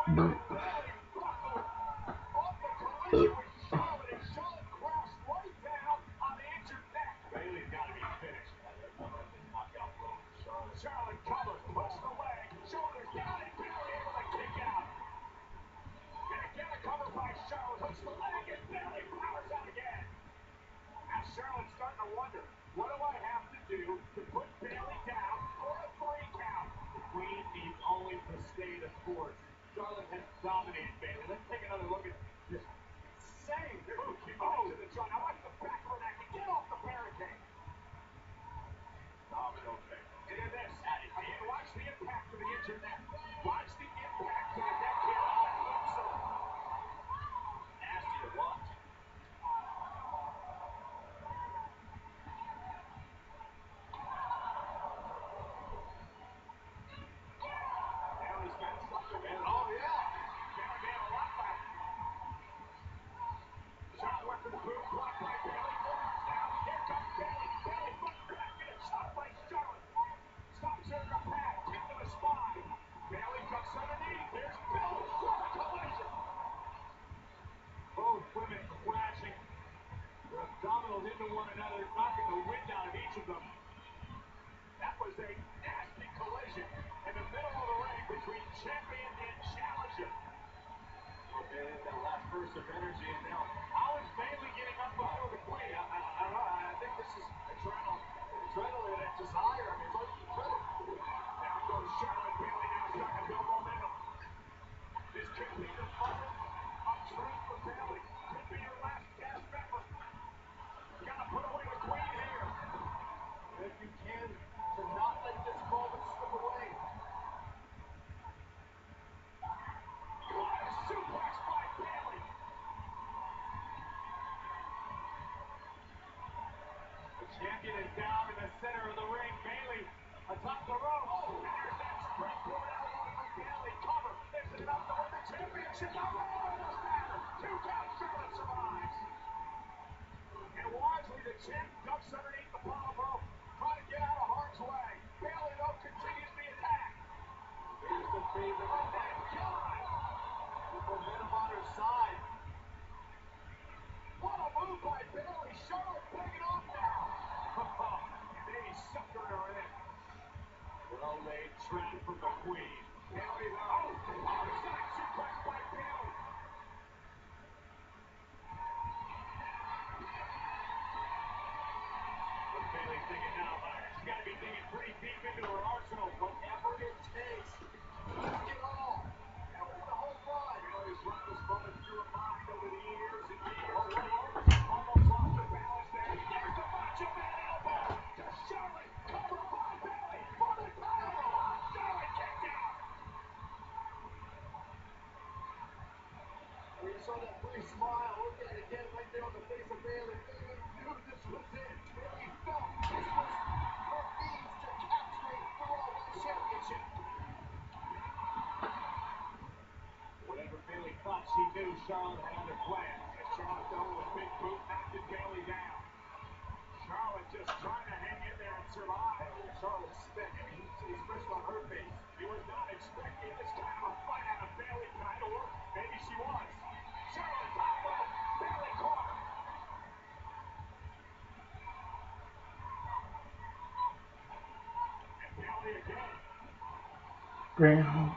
Ground.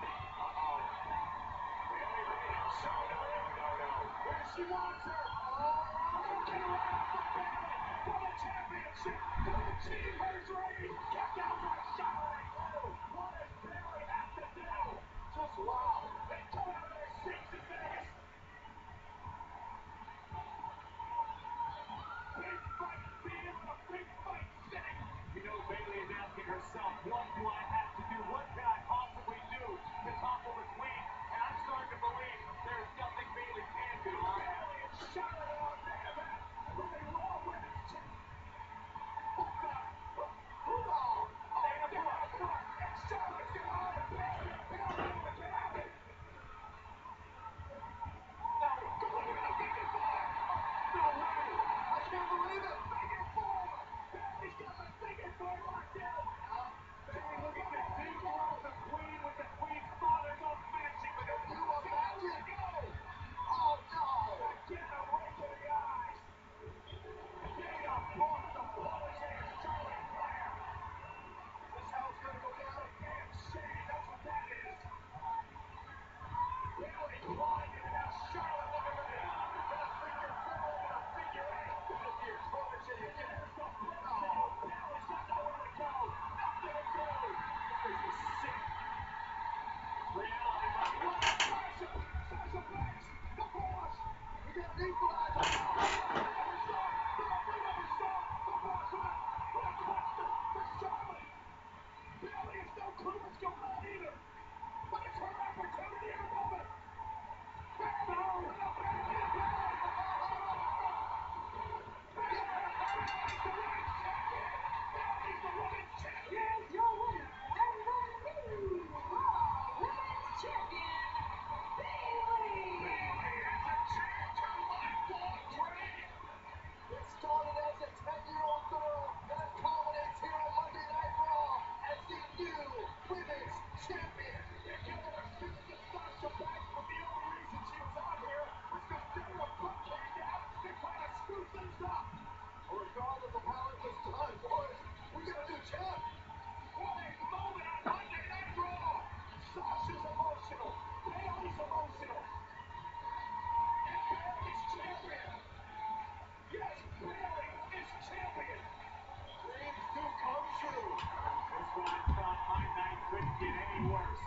get any worse.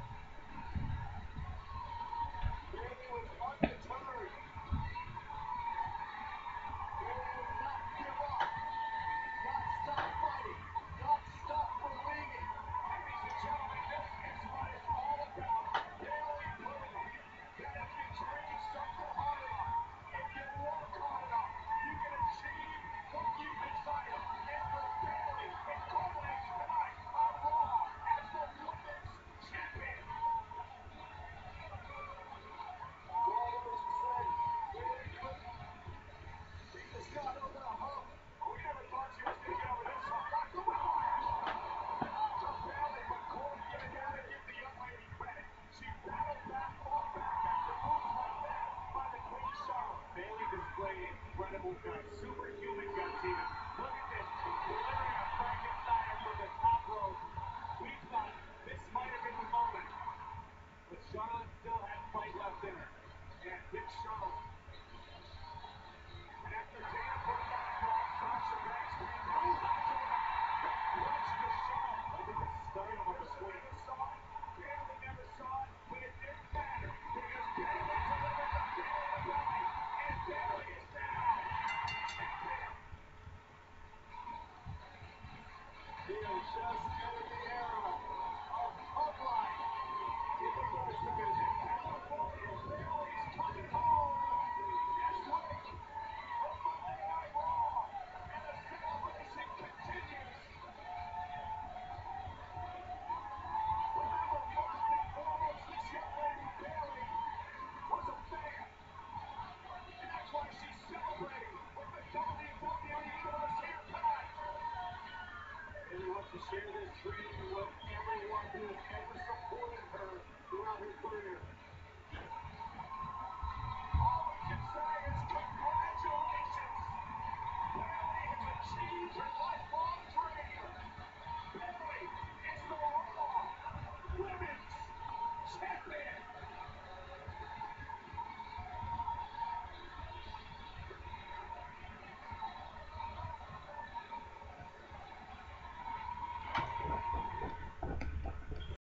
Bailey was undeterred. Bailey would not give up. Not stop fighting. Not stop believing. Ladies and gentlemen, this is what it's all about. Bailey proved that if you dream something hard enough, if you work hard enough, you can achieve what you desire. And for Bailey, it culminates tonight on Raw as the women's champion. Almost said Bailey couldn't. She just got over the hump. We never thought she was going to get over this hump. Watch the to Bailey, but Corey, you gotta give the young lady credit. She battled back, fought back after moves like that by the Queen Charlotte. Bailey displayed incredible guts, superhuman guts even. Look at this, delivering a Frankensteiner from the top rope. We thought this might have been the moment, but Charlotte still had fight left in her. And Big Charlotte